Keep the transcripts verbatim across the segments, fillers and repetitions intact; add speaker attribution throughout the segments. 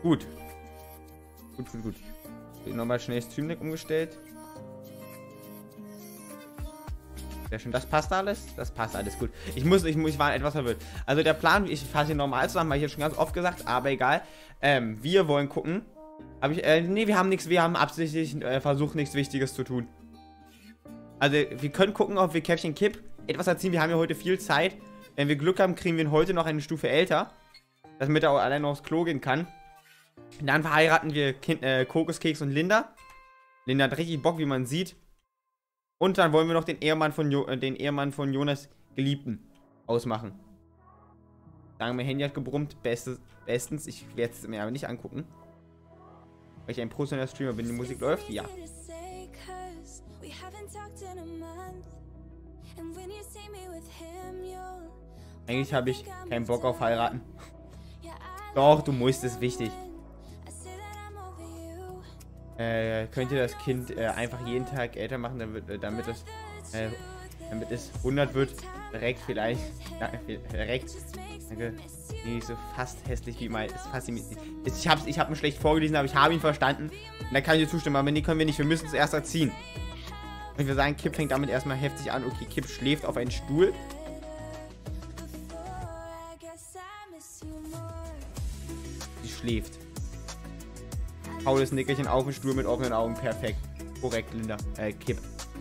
Speaker 1: Gut. Gut, gut, gut. Nochmal schnell Stream Deck umgestellt. Sehr schön. Das passt alles? Das passt alles gut. Ich muss, ich, muss, ich war etwas verwirrt. Also der Plan, ich fasse hier normal zusammen, habe ich jetzt schon ganz oft gesagt, aber egal. Ähm, wir wollen gucken. Aber ich, äh, nee, wir haben nichts, wir haben absichtlich äh, versucht, nichts Wichtiges zu tun. Also, wir können gucken, ob wir Käppchen Kipp etwas erziehen. Wir haben ja heute viel Zeit. Wenn wir Glück haben, kriegen wir ihn heute noch eine Stufe älter. Damit er auch alleine aufs Klo gehen kann. Und dann verheiraten wir kind, äh, Kokoskeks und Linda. Linda hat richtig Bock, wie man sieht. Und dann wollen wir noch den Ehemann von, jo äh, den Ehemann von Jonas Geliebten ausmachen. Sagen wir, Handy hat gebrummt. Bestes, bestens. Ich werde es mir aber nicht angucken. Weil ich ein professioneller Streamer bin. Die Musik läuft? Ja. Eigentlich habe ich keinen Bock auf heiraten. Doch, du musst, ist wichtig. Äh, könnt ihr das Kind äh, einfach jeden Tag älter machen, damit, äh, damit, es, äh, damit es hundert wird? Direkt vielleicht. Ja, direkt. Danke. Nee, so fast hässlich wie mein. Ist fast ist, ich habe ich hab ihn schlecht vorgelesen, aber ich habe ihn verstanden. Und da kann ich dir zustimmen, aber nee, können wir nicht. Wir müssen es erst erziehen. Und ich würde sagen, Kipp fängt damit erstmal heftig an. Okay, Kipp schläft auf einen Stuhl. Sie schläft. Faules Nickerchen auf dem Stuhl mit offenen Augen. Perfekt. Korrekt, Linda. Äh, Kipp.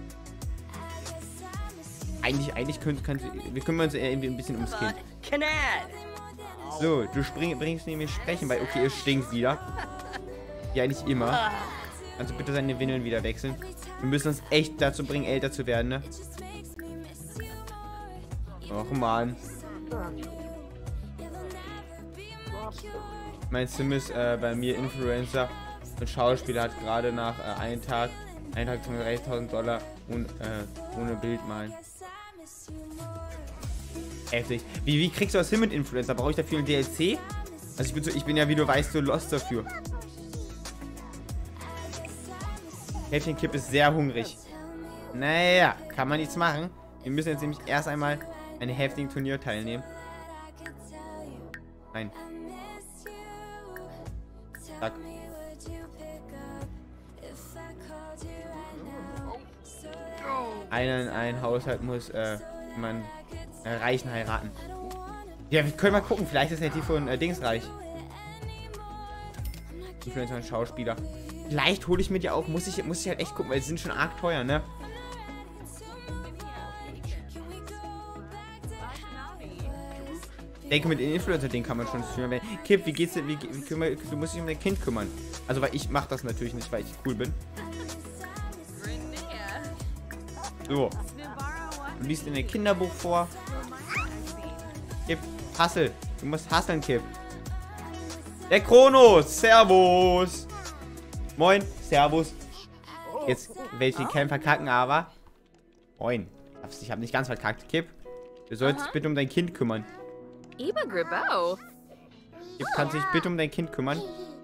Speaker 1: Eigentlich, eigentlich können, können wir kümmern uns irgendwie ein bisschen ums Kind. So, du spring, bringst nämlich sprechen, weil, okay, es stinkt wieder. Ja, nicht immer. Also bitte seine Windeln wieder wechseln. Wir müssen uns echt dazu bringen, älter zu werden, ne? Och, Mann. Mein Sim ist äh, bei mir Influencer und Schauspieler, hat gerade nach äh, einem Tag, einen Tag dreitausend Dollar und, äh, ohne Bild malen. Heftig. Wie, wie kriegst du das hin mit Influencer? Brauche ich dafür ein D L C? Also ich bin, so, ich bin ja, wie du weißt, so lost dafür. Käppchen Kipp ist sehr hungrig. Naja, kann man nichts machen. Wir müssen jetzt nämlich erst einmal an einem heftigen Turnier teilnehmen. Nein. Zack. Einen, ein Haushalt muss äh, man äh, Reichen heiraten. Ja, wir können mal gucken. Vielleicht ist ja die von äh, Dings reich. Influencer und Schauspieler. Vielleicht hole ich mir die auch. Muss ich, muss ich halt echt gucken, weil sie sind schon arg teuer, ne? Ich denke, mit den Influencer-Ding kann man schon führen. Kipp, wie geht's dir? Wie, wie kümmer, du musst dich um dein Kind kümmern. Also, weil ich mache das natürlich nicht, weil ich cool bin. So. Du liest in ein Kinderbuch vor. Kipp, hustle. Du musst hustlen, Kipp. Der Kronos. Servus. Moin. Servus. Jetzt werde ich den Camp verkacken, aber... Moin. Ich habe nicht ganz verkackt. Kipp, du solltest dich bitte um dein Kind kümmern. Kipp, kannst du dich bitte um dein Kind kümmern?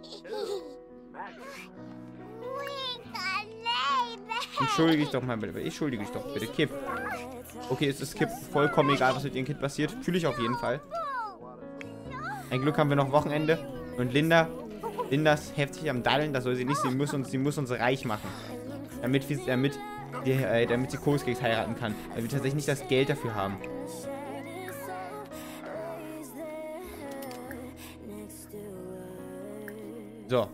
Speaker 1: Entschuldige dich doch mal bitte. Ich schuldige dich doch bitte. Kipp. Okay, es ist Kipp vollkommen egal, was mit ihrem Kind passiert. Fühle ich auf jeden Fall. Ein Glück haben wir noch Wochenende. Und Linda, Linda ist heftig am Daddeln. Das soll sie nicht. Sie muss uns, sie muss uns reich machen. Damit, wir, damit, die, äh, damit sie Kokoskeks heiraten kann. Weil wir tatsächlich nicht das Geld dafür haben. So.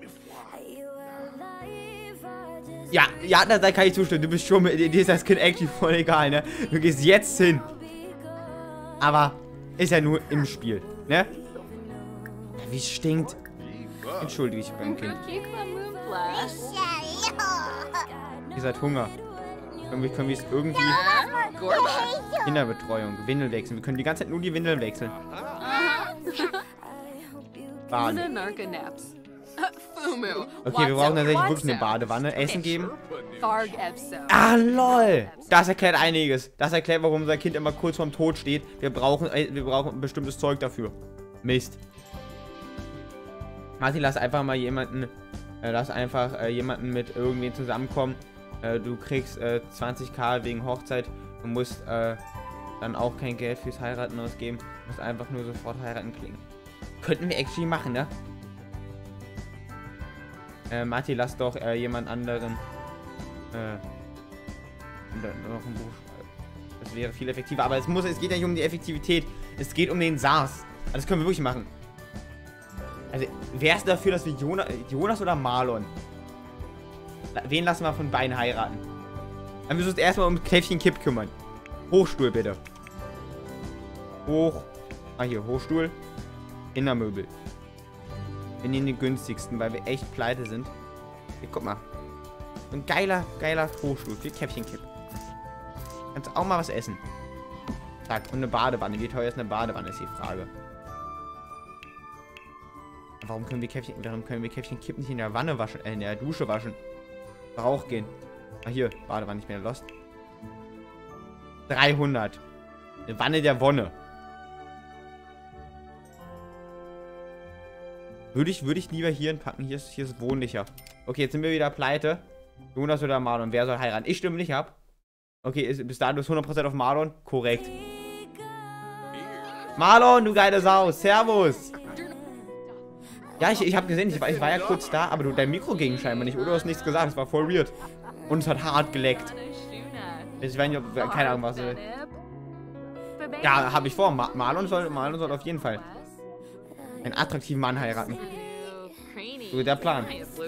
Speaker 1: Ja, ja, da, da kann ich zustimmen. Du bist schon mit, dir ist das Kind actually voll egal, ne? Du gehst jetzt hin. Aber ist ja nur im Spiel, ne? Wie es stinkt. Entschuldige dich beim Kind. Ihr seid Hunger. Irgendwie können wir es irgendwie... Kinderbetreuung, Windeln wechseln. Wir können die ganze Zeit nur die Windeln wechseln. Baden. Okay, wir brauchen tatsächlich wirklich eine Badewanne. Essen geben. Ah, lol. Das erklärt einiges. Das erklärt, warum unser Kind immer kurz vorm Tod steht. Wir brauchen, äh, wir brauchen ein bestimmtes Zeug dafür. Mist. Martin, lass einfach mal jemanden, äh, lass einfach äh, jemanden mit irgendwen zusammenkommen. Äh, du kriegst äh, zwanzigtausend wegen Hochzeit. Du musst äh, dann auch kein Geld fürs Heiraten ausgeben. Du musst einfach nur sofort heiraten klingen. Könnten wir actually machen, ne? Äh, Matti, lass doch äh, jemand anderen äh, noch ein Buch schreiben. Das wäre viel effektiver. Aber es muss, es geht ja nicht um die Effektivität. Es geht um den S A S. Also das können wir wirklich machen. Also, wer ist dafür, dass wir Jonas, Jonas oder Marlon? Wen lassen wir von beiden heiraten? Dann müssen wir uns erstmal um Käffchen Kipp kümmern. Hochstuhl, bitte. Hoch. Ah, hier, Hochstuhl. Innermöbel. Wir nehmen den günstigsten, weil wir echt pleite sind. Hier, guck mal. Ein geiler, geiler Hochstuhl für Käffchen Kipp. Kannst auch mal was essen. Zack, und eine Badewanne. Wie teuer ist eine Badewanne, ist die Frage. Warum können wir Käffchen, warum können wir Käffchen Kipp nicht in der Wanne waschen, äh, in der Dusche waschen? Rauch gehen. Ah, hier, Badewanne, ich bin lost. dreihundert. Eine Wanne der Wonne. Würde ich, würde ich lieber hier hinpacken. Hier ist, hier ist wohnlicher. Okay, jetzt sind wir wieder pleite. Jonas oder Marlon, wer soll heiraten? Ich stimme nicht ab. Okay, ist, bis dahin du bist hundert Prozent auf Marlon. Korrekt. Marlon, du geile Sau. Servus. Ja, ich, ich habe gesehen, ich war, ich war ja kurz da, aber du, dein Mikro ging scheinbar nicht, oder? Du hast nichts gesagt, es war voll weird. Und es hat hart geleckt. Ich weiß nicht, ob, keine Ahnung, was... Ja, habe ich vor. Ma Marlon soll, Marlon soll auf jeden Fall einen attraktiven Mann heiraten. So der Plan.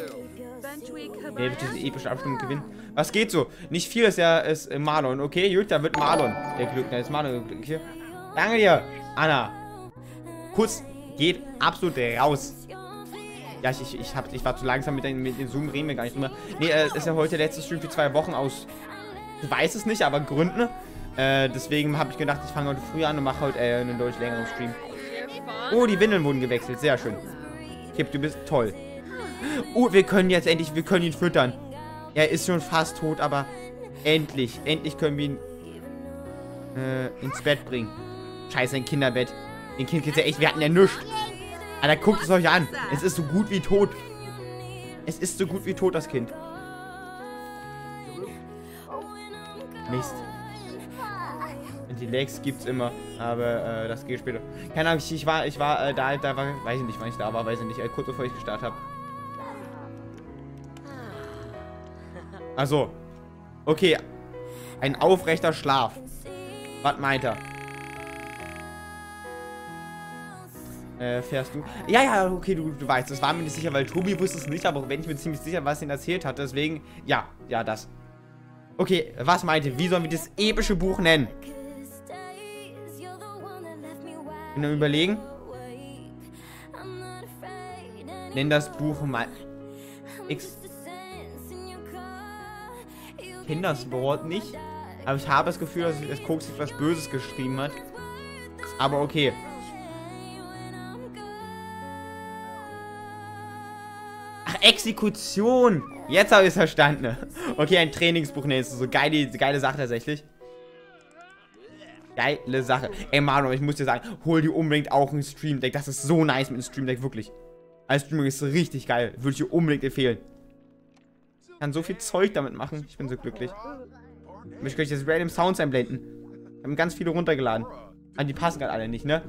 Speaker 1: Er wird diese epische Abstimmung gewinnen. Was geht so? Nicht viel ist ja ist Marlon. Okay, gut, da wird Marlon. Der Glück, der ist Marlon. Okay. Danke dir, Anna. Kuss geht absolut raus. Ja, ich, ich, ich, hab, ich war zu langsam mit den, mit den Zoom, reden wir gar nicht drüber. Nee, es äh, ist ja heute der letzte Stream für zwei Wochen aus. Ich weiß es nicht, aber Gründen. Äh, deswegen habe ich gedacht, ich fange heute früh an und mache heute äh, einen deutlich längeren Stream. Oh, die Windeln wurden gewechselt. Sehr schön. Kipp, du bist toll. Oh, wir können jetzt endlich, wir können ihn füttern. Er ist schon fast tot, aber endlich, endlich können wir ihn äh, ins Bett bringen. Scheiße, ein Kinderbett. Den Kind geht's ja echt, wir hatten ja nichts. Alter, guckt es euch an. Es ist so gut wie tot. Es ist so gut wie tot, das Kind. Mist. Die Legs gibt's immer, aber äh, das geht später. Keine Ahnung, ich, ich war, ich war äh, da, da war, weiß ich nicht, wann ich da war, weiß ich nicht, äh, kurz bevor ich gestartet habe. Also, okay, ein aufrechter Schlaf. Was meint er? Äh, fährst du? Ja, ja, okay, du, du weißt, das war mir nicht sicher, weil Tobi wusste es nicht, aber wenn ich mir ziemlich sicher, was ihn erzählt hat, deswegen, ja, ja, das. Okay, was meinte, wie sollen wir das epische Buch nennen? Ich bin am Überlegen. Nenn das Buch mal. X. Ich kenne das Wort nicht. Aber ich habe das Gefühl, dass das Koks etwas Böses geschrieben hat. Aber okay. Ach, Exekution. Jetzt habe ich es verstanden. Okay, ein Trainingsbuch nennst du. So geile, geile Sache tatsächlich. Geile Sache. Ey, Manu, ich muss dir sagen, hol dir unbedingt auch ein Stream Deck. Das ist so nice mit dem Stream Deck, wirklich. Als Streamer ist richtig geil. Würde ich dir unbedingt empfehlen. Ich kann so viel Zeug damit machen. Ich bin so glücklich. Ich möchte jetzt random Sounds einblenden. Wir haben ganz viele runtergeladen. Aber die passen gerade alle nicht, ne?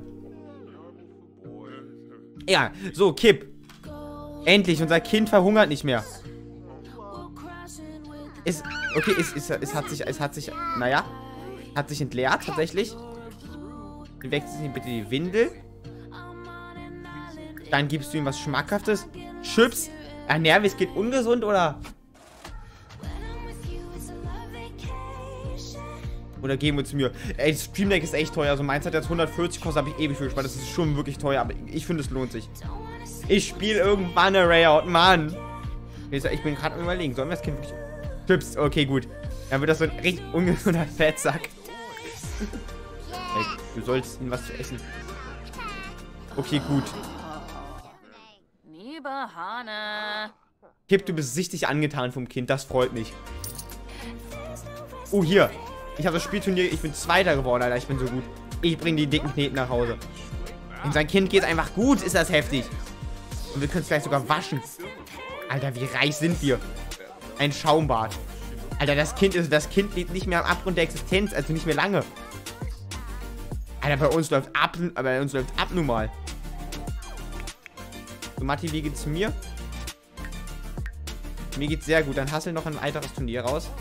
Speaker 1: Ja, so, Kipp. Endlich, unser Kind verhungert nicht mehr. Ist, okay, es, es, es hat sich, es hat sich, naja, hat sich entleert, tatsächlich. Wechselst du bitte die Windel. Dann gibst du ihm was Schmackhaftes. Chips. Ach, Nervis geht ungesund, oder? Oder geben wir zu mir. Ey, das Stream Deck ist echt teuer. Also meins hat jetzt hundertvierzig gekostet, habe ich ewig für gespart. Das ist schon wirklich teuer, aber ich finde, es lohnt sich. Ich spiele irgendwann eine Rayout, Mann. Ich bin gerade am Überlegen. Sollen wir das Kind wirklich... Chips, okay, gut. Dann wird das so ein richtig ungesunder Fettsack. Ey, du sollst ihm was zu essen. Okay, gut. Kipp, du bist sichtlich angetan vom Kind. Das freut mich. Oh, hier. Ich habe das Spielturnier. Ich bin Zweiter geworden, Alter. Ich bin so gut. Ich bringe die dicken Kneten nach Hause. In sein Kind geht es einfach gut. Ist das heftig. Und wir können es gleich sogar waschen. Alter, wie reich sind wir. Ein Schaumbad. Alter, das Kind ist, das Kind liegt nicht mehr am Abgrund der Existenz, also nicht mehr lange. Alter, bei uns läuft ab, bei uns läuft abnormal. So, Matti, wie geht's mir? Mir geht's sehr gut. Dann hassel noch ein weiteres Turnier raus.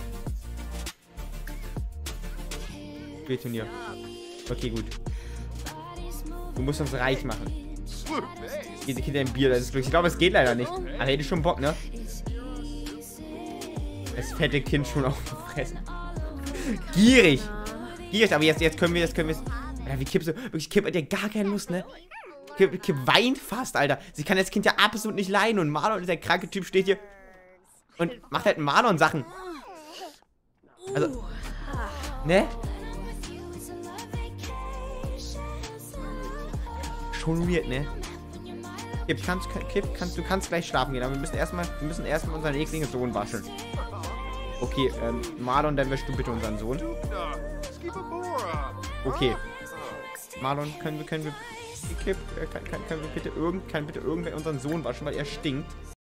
Speaker 1: Spielturnier. Okay, gut. Du musst uns reich machen. Diese Kinder im Bier, das ist glücklich. Ich glaube, es geht leider nicht. Aber hätte ich schon Bock, ne? Das fette Kind schon aufgefressen. Gierig. Gierig, aber jetzt, jetzt können wir, jetzt können wir es. Alter, wie Kipp so. Wirklich, Kipp hat ja gar keine Lust, ne? Kipp, Kipp weint fast, Alter. Sie kann das Kind ja absolut nicht leiden. Und Marlon, der kranke Typ, steht hier und macht halt Marlon-Sachen. Also. Ne? Schon weird, ne? Kipp, kannst, Kipp, kannst, du kannst gleich schlafen gehen, aber wir müssen erstmal, wir müssen erstmal unseren ekligen Sohn waschen. Okay, ähm, Marlon, dann wäschst du bitte unseren Sohn. Okay. Marlon, können wir, können wir, Kipp, kann, kann, können wir bitte irgend, kann bitte irgendwer unseren Sohn waschen, weil er stinkt.